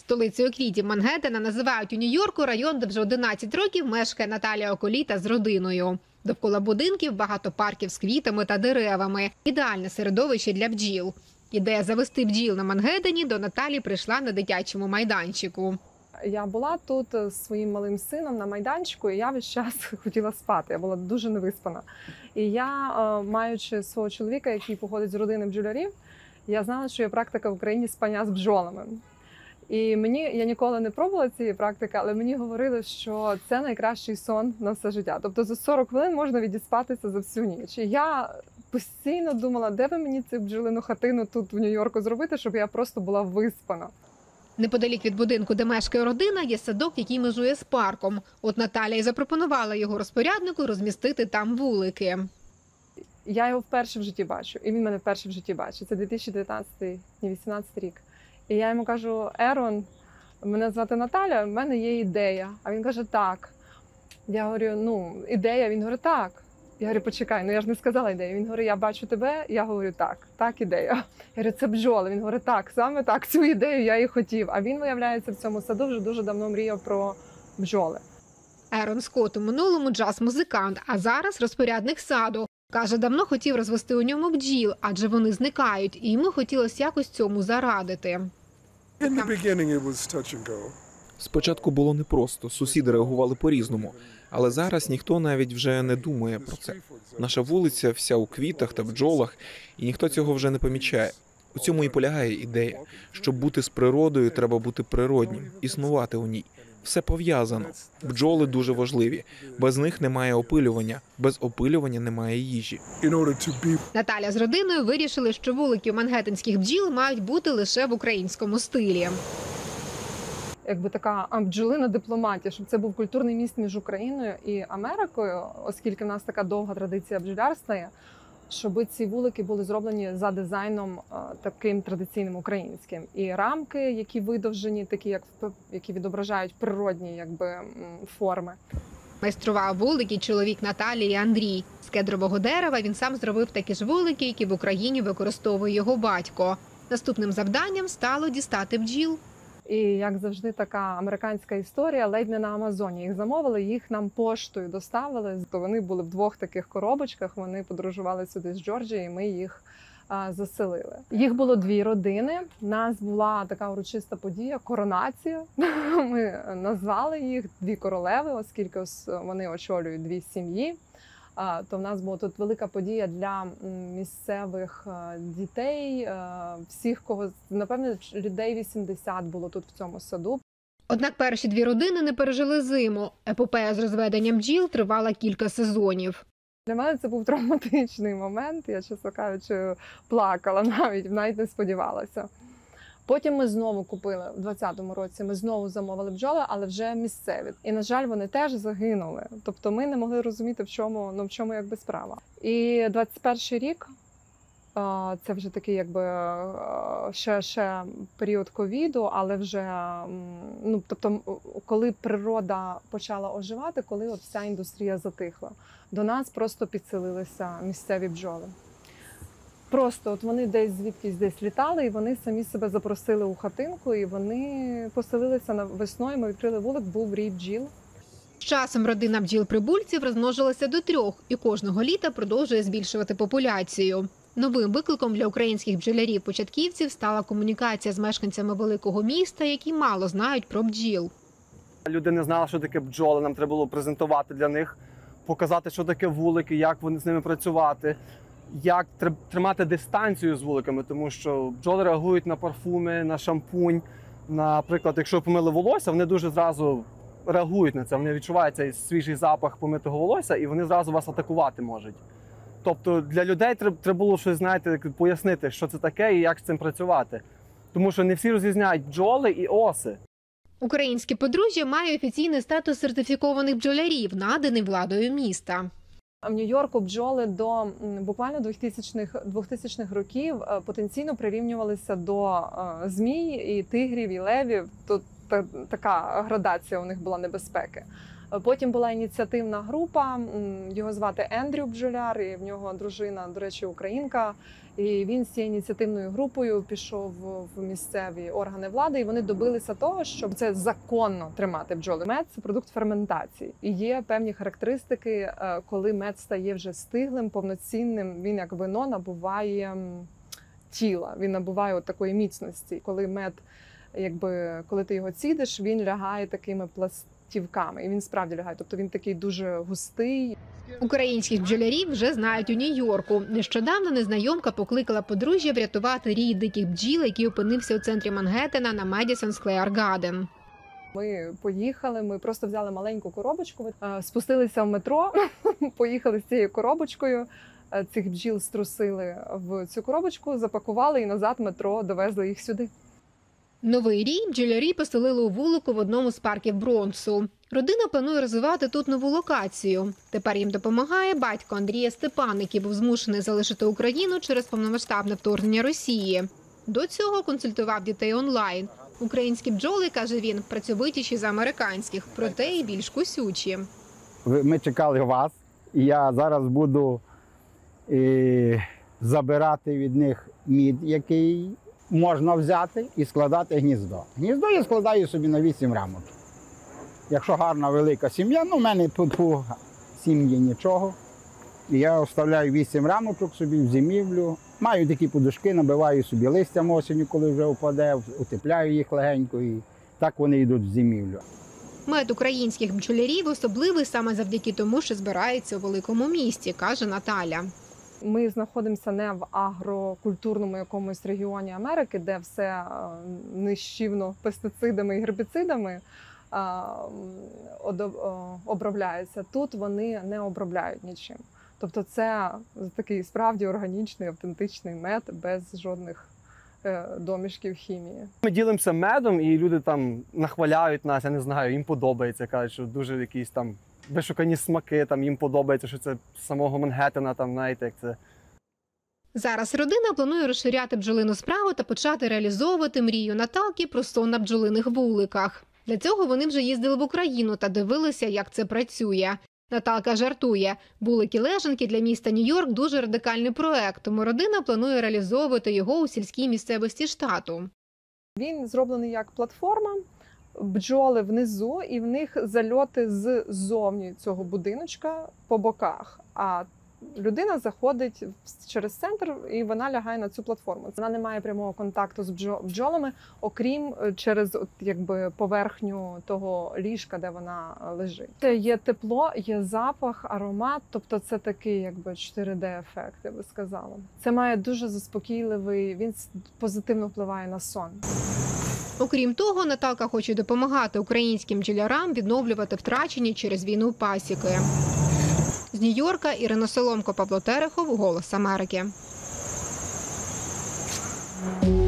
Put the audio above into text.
Столицею квітів Мангеттена називають у Нью-Йорку район, де вже 11 років мешкає Наталія Околіта з родиною. Довкола будинків багато парків з квітами та деревами. Ідеальне середовище для бджіл. Ідея завести бджіл на Мангеттені до Наталі прийшла на дитячому майданчику. Я була тут з своїм малим сином на майданчику, і я весь час хотіла спати. Я була дуже невиспана. І я, маючи свого чоловіка, який походить з родини бджолярів, я знала, що є практика в Україні спання з бджолами. І я ніколи не пробувала цієї практики, але мені говорили, що це найкращий сон на все життя. Тобто за 40 хвилин можна відіспатися за всю ніч. І я постійно думала, де ви мені цю бджолину хатину тут в Нью-Йорку зробити, щоб я просто була виспана. Неподалік від будинку, де мешкає родина, є садок, який межує з парком. От Наталія й запропонувала його розпоряднику розмістити там вулики. Я його вперше в житті бачу, і він мене вперше в житті бачить. Це 2019-2018 рік. І я йому кажу: Ерон, мене звати Наталя, в мене є ідея. А він каже: так. Я говорю: ідея? Він говорить: так. Я говорю: почекай, я ж не сказала ідею. Він говорить: я бачу тебе. Я говорю: так, ідея. Я говорю: це бджоли. Він говорить: так, саме так, цю ідею я і хотів. А він, виявляється, в цьому саду вже дуже давно мріяв про бджоли. Ерон Скотт у минулому джаз-музикант, а зараз розпорядник саду. Каже, давно хотів розвести у ньому бджіл, адже вони зникають, і йому хотілося якось цьому зарадити. Спочатку було непросто, сусіди реагували по-різному, але зараз ніхто навіть вже не думає про це. Наша вулиця вся у квітах та бджолах, і ніхто цього вже не помічає. У цьому і полягає ідея. Щоб бути з природою, треба бути природнім, існувати у ній. Все пов'язано. Бджоли дуже важливі. Без них немає опилювання, без опилювання немає їжі. Наталя з родиною вирішили, що вулики мангеттенських бджіл мають бути лише в українському стилі. Якби така бджолина дипломатія, щоб це був культурний міст між Україною і Америкою, оскільки в нас така довга традиція бджолярства є, щоб ці вулики були зроблені за дизайном таким традиційним українським. І рамки, які видовжені, такі, які відображають природні форми. Майстрував вулики чоловік Наталії Андрій. З кедрового дерева він сам зробив такі ж вулики, які в Україні використовує його батько. Наступним завданням стало дістати бджіл. І, як завжди, така американська історія, ледь не на Амазоні. Їх замовили, їх нам поштою доставили. То вони були в 2 таких коробочках, вони подорожували сюди з Джорджії, і ми їх заселили. Їх було 2 родини. У нас була така урочиста подія – коронація. Ми назвали їх 2 королеви, оскільки вони очолюють 2 сім'ї. То в нас була тут велика подія для місцевих дітей, всіх, кого, напевно, людей 80 було тут в цьому саду. Однак перші 2 родини не пережили зиму. Епопея з розведенням бджіл тривала кілька сезонів. Для мене це був травматичний момент, я, чесно кажучи, плакала навіть не сподівалася. Потім ми знову купили, в 2020 році ми знову замовили бджоли, але вже місцеві. І, на жаль, вони теж загинули. Тобто ми не могли розуміти, в чому справа. І 21-й рік, це вже такий ще період ковіду, але вже, тобто, коли природа почала оживати, коли вся індустрія затихла, до нас просто підселилися місцеві бджоли. Просто вони десь літали, і вони самі себе запросили у хатинку, і вони поселилися весною, ми відкрили вулик, був рій бджіл. З часом родина бджіл-прибульців розмножилася до 3 і кожного літа продовжує збільшувати популяцію. Новим викликом для українських бджолярів-початківців стала комунікація з мешканцями великого міста, які мало знають про бджіл. Люди не знали, що таке бджоли, нам треба було презентувати для них, показати, що таке вулики, як з ними працювати. Як тримати дистанцію з вуликами, тому що бджоли реагують на парфуми, на шампунь. Наприклад, якщо помили волосся, вони дуже зразу реагують на це, вони відчувають цей свіжий запах помитого волосся і вони зразу вас атакувати можуть. Тобто для людей треба було щось, пояснити, що це таке і як з цим працювати. Тому що не всі розрізняють бджоли і оси. Українське подружжя має офіційний статус сертифікованих бджолярів, наданий владою міста. В Нью-Йорку бджоли до буквально 2000-х років потенційно прирівнювалися до змій, і тигрів, і левів. Тут така градація у них була небезпеки. Потім була ініціативна група, його звати Ендрю Бджоляр, і в нього дружина, до речі, українка. І він з цією ініціативною групою пішов в місцеві органи влади, і вони добилися того, щоб це законно тримати бджоли. Мед – це продукт ферментації. І є певні характеристики, коли мед стає вже стиглим, повноцінним, він як вино набуває тіла, він набуває от такої міцності. Коли мед, коли ти його цідиш, він лягає такими пластівками, і він справді лягає, тобто він такий дуже густий. Українських бджолярів вже знають у Нью-Йорку. Нещодавно незнайомка покликала подружжя врятувати рій диких бджіл, який опинився у центрі Мангеттена на Медісон Сквер Гарден. Ми поїхали, ми просто взяли маленьку коробочку, спустилися в метро, поїхали з цією коробочкою, цих бджіл струсили в цю коробочку, запакували і назад метро довезли їх сюди. Новий рій бджолярі поселили у вулику в одному з парків Бронксу. Родина планує розвивати тут нову локацію. Тепер їм допомагає батько Андрія Степан, який був змушений залишити Україну через повномасштабне вторгнення Росії. До цього консультував дітей онлайн. Українські бджоли, каже він, працьовитіші за американських, проте і більш кусючі. Ми чекали вас, і я зараз буду забирати від них мід, який можна взяти, і складати гніздо. Гніздо я складаю собі на 8 рамок. Якщо гарна велика сім'я, в мене тут у сім'ї нічого. І я вставляю 8 рамочок собі в зимівлю. Маю такі подушки, набиваю собі листям осінню, коли вже впаде, утепляю їх легенько, і так вони йдуть в зимівлю. Мед українських бджолярів особливий саме завдяки тому, що збирається у великому місті, каже Наталя. Ми знаходимося не в агрокультурному якомусь регіоні Америки, де все нищівно пестицидами і гербіцидами обробляється. Тут вони не обробляють нічим. Тобто це такий справді органічний, автентичний мед без жодних домішків хімії. Ми ділимося медом, і люди там нахваляють нас, я не знаю, їм подобається, кажуть, що дуже якісь там вишукані смаки, там їм подобається, що це з самого Мангеттена, там, знаєте, як це. Зараз родина планує розширяти бджолину справу та почати реалізовувати мрію Наталки про сон на бджолиних вуликах. Для цього вони вже їздили в Україну та дивилися, як це працює. Наталка жартує, вулики-лежанки для міста Нью-Йорк – дуже радикальний проект, тому родина планує реалізовувати його у сільській місцевості штату. Він зроблений як платформа, бджоли внизу, і в них зальоти ззовні цього будиночка по боках. А людина заходить через центр, і вона лягає на цю платформу. Вона не має прямого контакту з бджолами, окрім через поверхню того ліжка, де вона лежить. Це є тепло, є запах, аромат, тобто це такий 4D-ефект, я би сказала. Це має дуже заспокійливий, він позитивно впливає на сон. Окрім того, Наталка хоче допомагати українським бджолярам відновлювати втрачені через війну пасіки. З Нью-Йорка Ірина Соломко, Павло Терехов, «Голос Америки».